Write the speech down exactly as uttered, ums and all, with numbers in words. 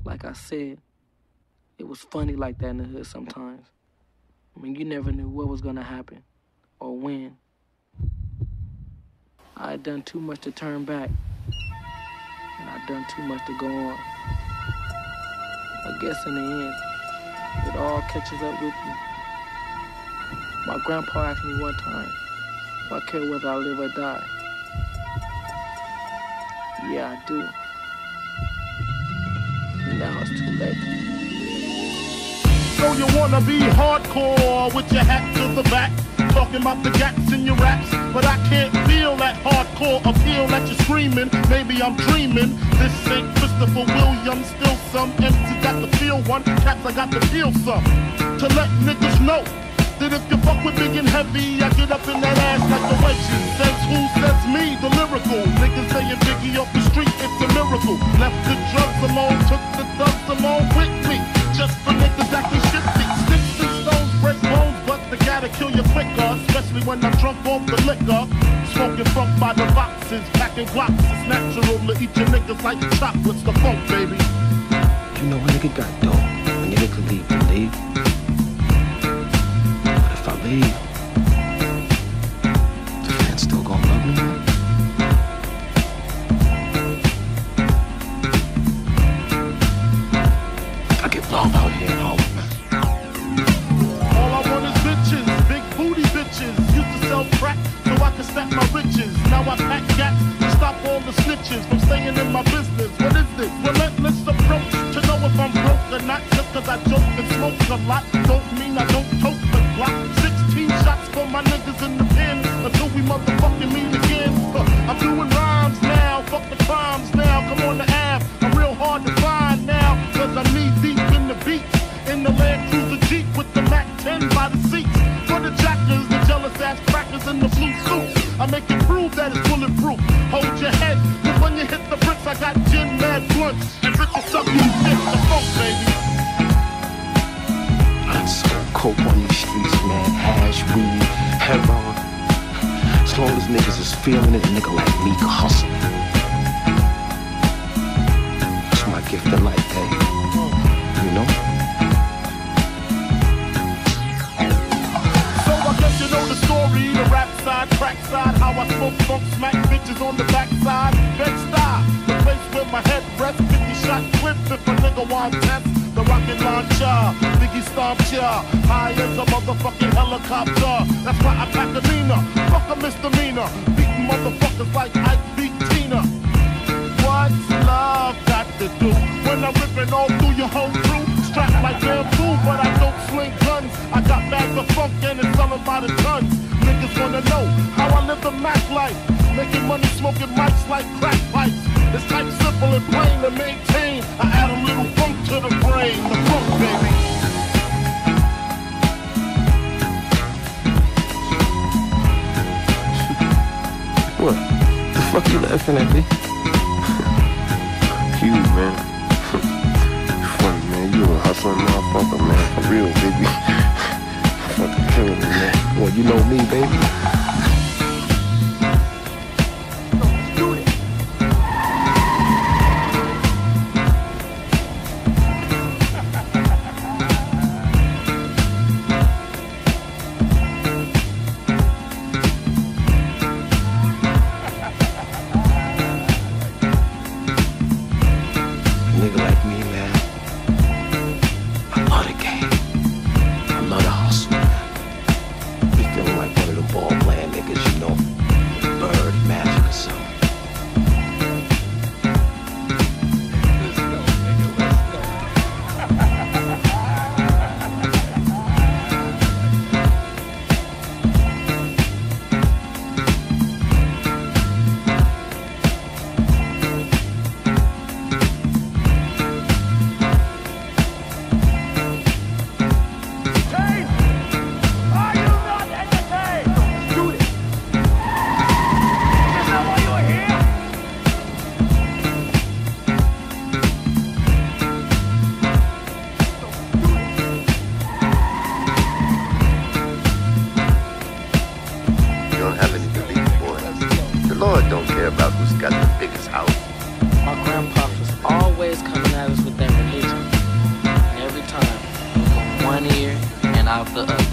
Like I said, it was funny like that in the hood sometimes. I mean, you never knew what was gonna happen or when. I had done too much to turn back, and I'd done too much to go on. I guess in the end, it all catches up with me. My grandpa asked me one time if I care whether I live or die. Yeah, I do. Now it's too late. So you wanna be hardcore with your hat to the back, talking about the gaps in your raps, but I can't feel that hardcore appeal that you're screaming. Maybe I'm dreaming. This ain't Christopher Williams, still some M C got to feel one, caps I got to feel some. To let niggas know that if you fuck with big and heavy, I get up in that ass like the wedges. Says who says me, the lyrical. Niggas saying Biggie off the street, it's a miracle. Left the drugs alone, took the thugs along with me. Just for niggas that can shifty. Sticks and stones break bones, but they gotta kill you quicker. Especially when I'm drunk off the liquor. Smoking funk by the boxes, packing blocks. It's natural to eat your niggas like chocolates, the funk, baby. You know, a nigga got dope. A nigga could leave and leave. But if I leave, the fans still gonna love me, man. I get love out here in Harlem, man. All I want is bitches, big booty bitches. Used to sell crack so I could stack my riches. Now I pack gats to stop all the snitches from staying in my business. What is this? Relentless approach to know if I'm broke or not. Just cause I joke and smoke a lot don't mean I don't tote the Glock. Sixteen shots for my niggas in the pen until we motherfucking meet again. Huh, I'm doing rhymes now, fuck the crimes now. Come on the Ave, I'm real hard to find now. Cause I'm knee deep in the beats. In the Land Cruiser Jeep with the Mac ten by the seats. For the jackers, the jealous ass crackers in the blue suits. I make it prove that it's bulletproof. Hold your head, cause when you hit the bricks, I got gin mad blunts. And Rick will suck you dick, the funk, baby. I'm so coke on these streets, man. Hash, weed, heroin. As long as niggas is feeling it, a nigga like me can hustle. It's my gift of life, baby. You know? So I guess you know the story, the rap side, crack side, how I smoke funk, smack bitches on the backside. Bed-Stuy, the place where my head rests, fifty shot clip if a nigga want test. The rocket launcher, Biggie stomped ya, high as a motherfucking helicopter. That's why I pack a Nina, fuck a misdemeanor, beating motherfuckers like Ike beat Tina. What's love got to do when I'm ripping all through your whole crew? Strapped like bamboo, but I don't sling guns. I got bags of funk and it's selling by the tons. Niggas wanna know how I live the Mac life, making money smoking mics like crack pipes. It's type simple and plain to maintain. I add a little funk to the brain, the funk, baby. What? The fuck you laughing at, me? You, man. You funny, man. You a hustling motherfucker, man. For real, baby. Fucking killing me, man. Well, you know me, baby. Lord don't care about who's got the biggest house. My grandpops was always coming at us with that religion. one ear and out the other.